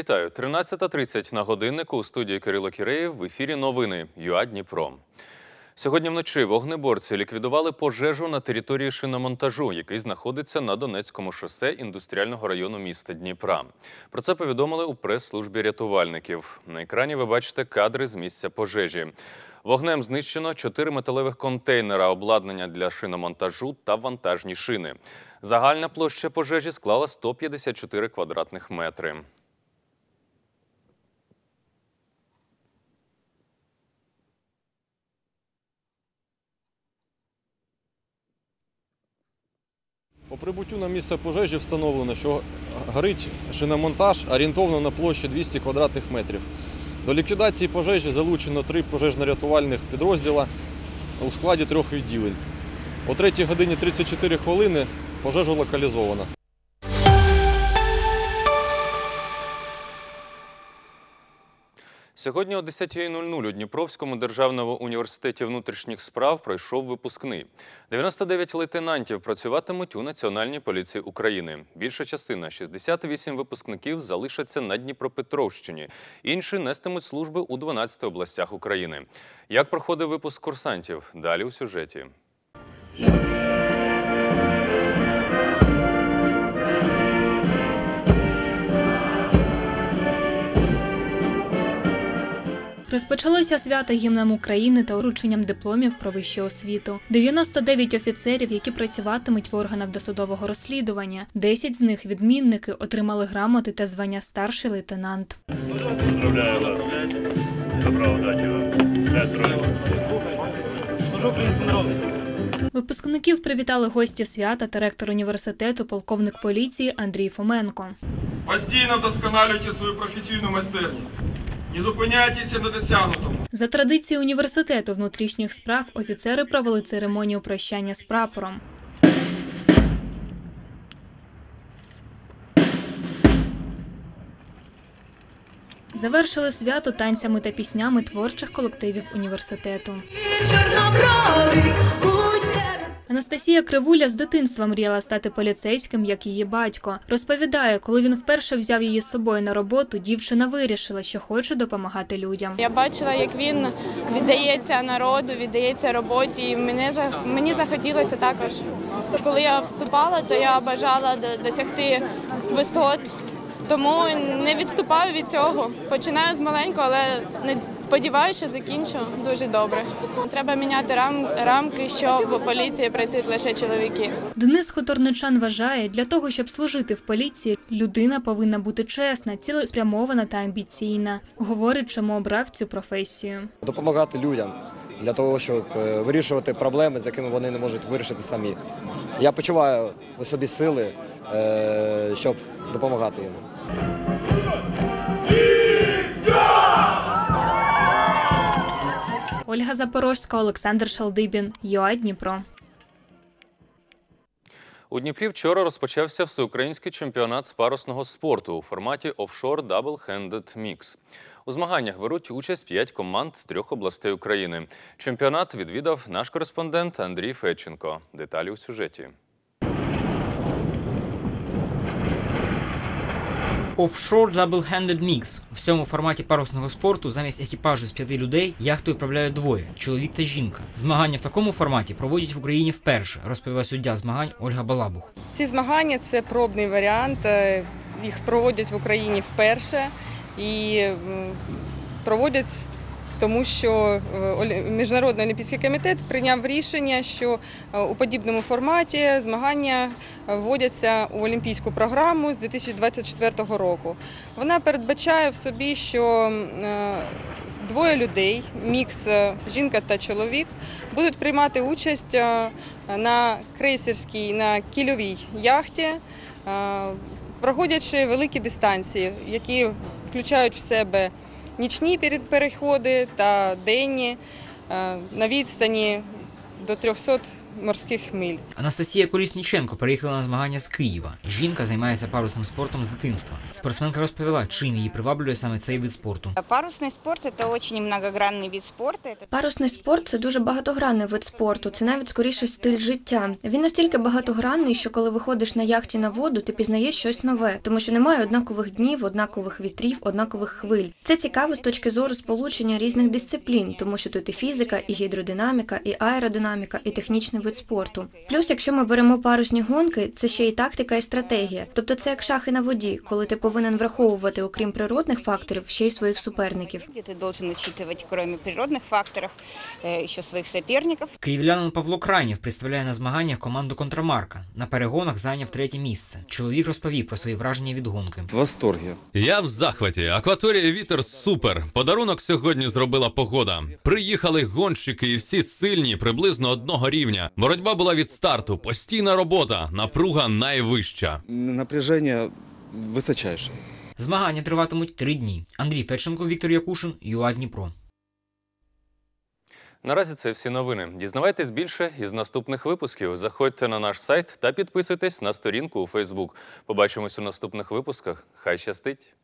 Вітаю! 13:30 на годиннику. У студії Кирило Кіреєв. В ефірі новини ЮА Дніпро. Сьогодні вночі вогнеборці ліквідували пожежу на території шиномонтажу, який знаходиться на Донецькому шосе індустріального району міста Дніпра. Про це повідомили у прес-службі рятувальників. На екрані ви бачите кадри з місця пожежі. Вогнем знищено 4 металевих контейнера, обладнання для шиномонтажу та вантажні шини. Загальна площа пожежі склала 154 квадратних метри. По прибуттю на місце пожежі встановлено, що горить шиномонтаж орієнтовно на площі 200 квадратних метрів. До ліквідації пожежі залучено 3 пожежно-рятувальних підрозділа у складі 3 відділень. О 3 годині 34 хвилини пожежу локалізовано. Сьогодні о 10:00 у Дніпровському державному університеті внутрішніх справ пройшов випускний. 99 лейтенантів працюватимуть у Національній поліції України. Більша частина – 68 випускників – залишаться на Дніпропетровщині. Інші нестимуть служби у 12 областях України. Як проходив випуск курсантів? Далі у сюжеті. Розпочалося свято гімном України та врученням дипломів про вищу освіту. 99 офіцерів, які працюватимуть в органах досудового розслідування. 10 з них, відмінники, отримали грамоти та звання старший лейтенант. Поздравляю вас. Доброго удачі вам. Випускників привітали гості свята та ректор університету, полковник поліції Андрій Фоменко. Постійно вдосконалюйте свою професійну майстерність. Не зупиняйтеся на досягнутому. За традицією університету внутрішніх справ офіцери провели церемонію прощання з прапором. Завершили свято танцями та піснями творчих колективів університету. Анастасія Кривуля з дитинства мріяла стати поліцейським, як її батько. Розповідає, коли він вперше взяв її з собою на роботу, дівчина вирішила, що хоче допомагати людям. Я бачила, як він віддається народу, віддається роботі, і мені захотілося також. Коли я вступала, то я бажала досягти висот. Тому не відступаю від цього. Починаю з маленького, але сподіваюся, що закінчу дуже добре. Треба міняти рамки, що в поліції працюють лише чоловіки. Денис Хуторничан вважає, для того, щоб служити в поліції, людина повинна бути чесна, цілеспрямована та амбіційна. Говорить, чому обрав цю професію. Допомагати людям для того, щоб вирішувати проблеми, з якими вони не можуть вирішити самі. Я почуваю у собі сили, щоб допомагати їм. Ольга Запорожська, Олександр Шалдибін, ЮА Дніпро. У Дніпрі вчора розпочався всеукраїнський чемпіонат з парусного спорту у форматі офшор дабл-хендед мікс. У змаганнях беруть участь 5 команд з 3 областей України. Чемпіонат відвідав наш кореспондент Андрій Федченко. Деталі у сюжеті. Офшор дабл-хендед мікс. В цьому форматі парусного спорту замість екіпажу з 5 людей яхтою управляють 2 – чоловік та жінка. Змагання в такому форматі проводять в Україні вперше, розповіла суддя змагань Ольга Балабух. Ці змагання – це пробний варіант, їх проводять в Україні вперше і проводять тому, що Міжнародний олімпійський комітет прийняв рішення, що у подібному форматі змагання вводяться у олімпійську програму з 2024 року. Вона передбачає в собі, що 2 людей, мікс жінка та чоловік, будуть приймати участь на крейсерській, на кільовій яхті, проходячи великі дистанції, які включають в себе нічні переходи та денні на відстані до 300 морських миль. Анастасія Колісніченко переїхала на змагання з Києва. Жінка займається парусним спортом з дитинства. Спортсменка розповіла, чим її приваблює саме цей вид спорту. Парусный спорт – это очень многогранный вид спорта. Парусний спорт – це дуже багатогранний вид спорту, це навіть скоріше стиль життя. Він настільки багатогранний, що коли виходиш на яхті на воду, ти пізнаєш щось нове, тому що немає однакових днів, однакових вітрів, однакових хвиль. Це цікаво з точки зору сполучення різних дисциплін, тому що тут і фізика, і гідродинаміка, і аеродинаміка, і технічний вид спорту. Плюс, якщо ми беремо парусні гонки, це ще й тактика і стратегія. Тобто це як шахи на воді, коли ти повинен враховувати, окрім природних факторів, ще й своїх суперників. Ты должен учитывать, кроме природных факторов, еще своих соперников. Київлянин Павло Крайнєв представляє на змаганнях команду «Контрамарка». На перегонах зайняв 3-є місце. Чоловік розповів про свої враження від гонки. В восторгі. Я в захваті. Акваторія «Вітер» супер. Подарунок сьогодні зробила погода. Приїхали гонщики і всі сильні, приблизно одного рівня. Боротьба була від старту, постійна робота, напруга найвища. Напряження височайше. Змагання триватимуть 3 дні. Андрій Федченко, Віктор Якушин, ЮА Дніпро. Наразі це всі новини. Дізнавайтесь більше із наступних випусків. Заходьте на наш сайт та підписуйтесь на сторінку у Фейсбук. Побачимось у наступних випусках. Хай щастить!